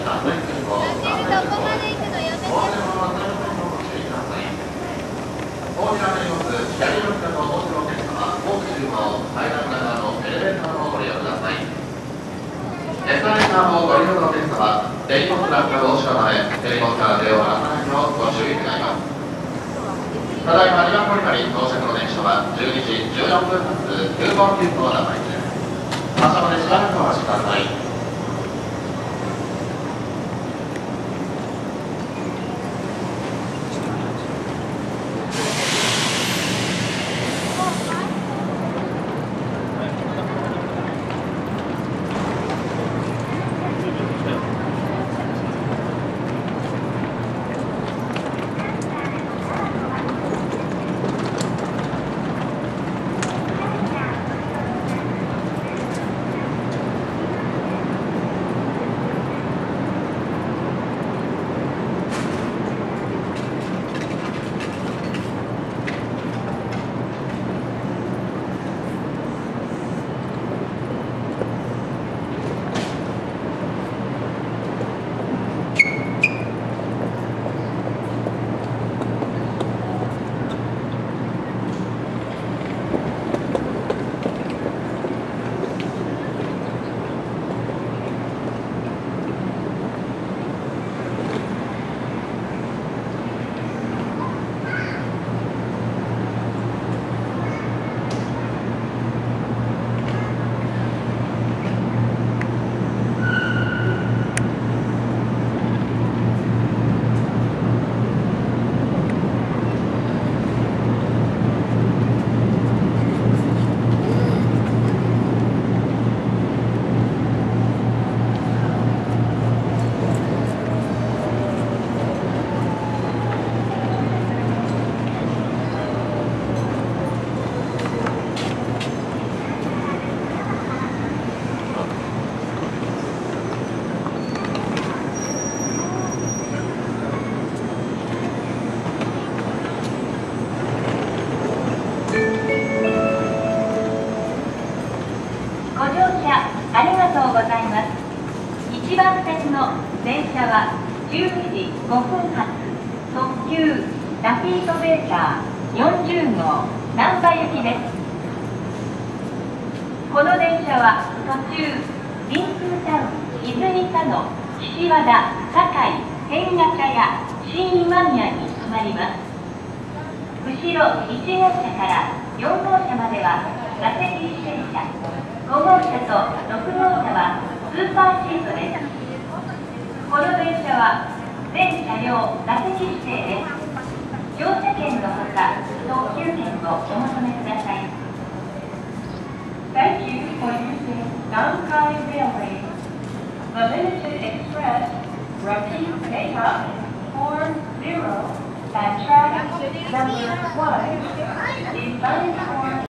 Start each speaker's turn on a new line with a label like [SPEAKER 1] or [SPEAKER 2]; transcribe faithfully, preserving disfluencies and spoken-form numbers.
[SPEAKER 1] 脱線事故、脱線事故、大手物の乗り物をご注意ください。こちらにありますキャリア型のお持ちのお客様、大きいの階段型のエレベーターをご利用ください。エスカレーターをご利用のお客様、手荷物落下防止のため、手荷物から手を離さないようご注意願います。ただいまにばん乗り場に到着の電車はじゅうにじじゅうよんぷん発きゅうごきゅうの名前です。発車までしばらくお待ちください。
[SPEAKER 2] ありがとうございます。いちばん線の電車はじゅうにじごふん発特急ラピートベーターよんじゅうごう難波行きです。この電車は途中りんくうタウン、泉佐野、岸和田、堺、天下茶屋、新今宮に止まります。後ろいちごうしゃからよんごうしゃまでは座席指定車、ごごうしゃとろくごうしゃはスーパーシートです。この電車は全車両座席指定です。乗車券のほか特急券をお求めください。Thank you for using Nankai Railway. The Limited Express Rapid Data four zero at track number one is uninformed.